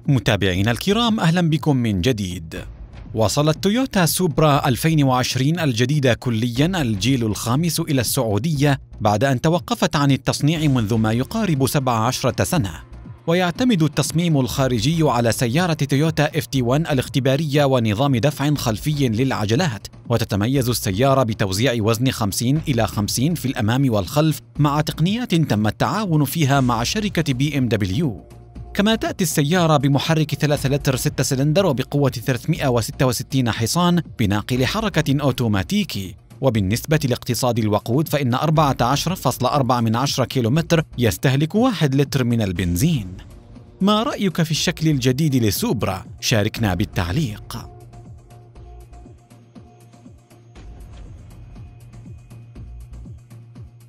متابعينا الكرام، أهلا بكم من جديد. وصلت تويوتا سوبرا 2020 الجديدة كلياً الجيل الخامس إلى السعودية بعد أن توقفت عن التصنيع منذ ما يقارب 17 سنة. ويعتمد التصميم الخارجي على سيارة تويوتا FT1 الاختبارية ونظام دفع خلفي للعجلات، وتتميز السيارة بتوزيع وزن 50 إلى 50 في الأمام والخلف مع تقنيات تم التعاون فيها مع شركة BMW. كما تأتي السيارة بمحرك 3 لتر 6 سلندر وبقوة 366 حصان بناقل حركة أوتوماتيكي. وبالنسبة لاقتصاد الوقود فإن 14.4 كيلومتر يستهلك 1 لتر من البنزين. ما رأيك في الشكل الجديد لسوبرا؟ شاركنا بالتعليق.